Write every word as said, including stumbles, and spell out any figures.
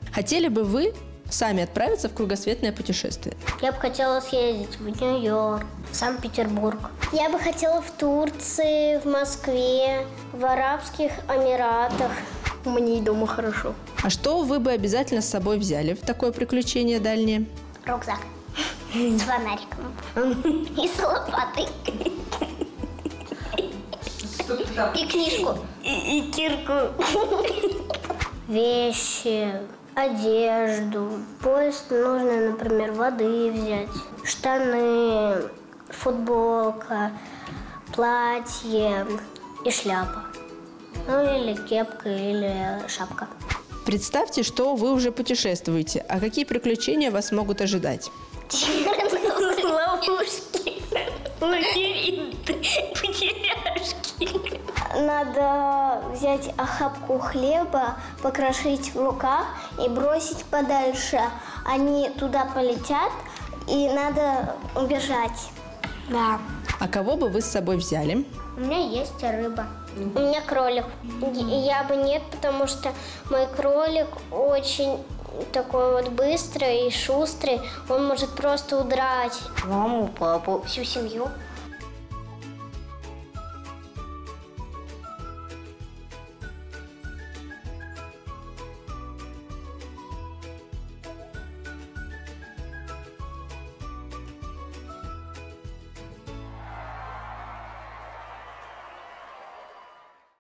Хотели бы вы сами отправиться в кругосветное путешествие? Я бы хотела съездить в Нью-Йорк, в Санкт-Петербург. Я бы хотела в Турции, в Москве, в Арабских Эмиратах. Мне и дома хорошо. А что вы бы обязательно с собой взяли в такое приключение дальнее? Рюкзак с фонариком и с лопатой. И книжку. И, и кирку. Вещи, одежду. Поезд нужно, например, воды взять. Штаны, футболка, платье и шляпа. Ну или кепка, или шапка. Представьте, что вы уже путешествуете. А какие приключения вас могут ожидать? Ловушки, лабиринты, потеряшки. Надо взять охапку хлеба, покрошить в руках и бросить подальше. Они туда полетят, и надо убежать. Да. А кого бы вы с собой взяли? У меня есть рыба. У меня кролик. Я бы нет, потому что мой кролик очень такой вот быстрый и шустрый. Он может просто удрать. Маму, папу, всю семью.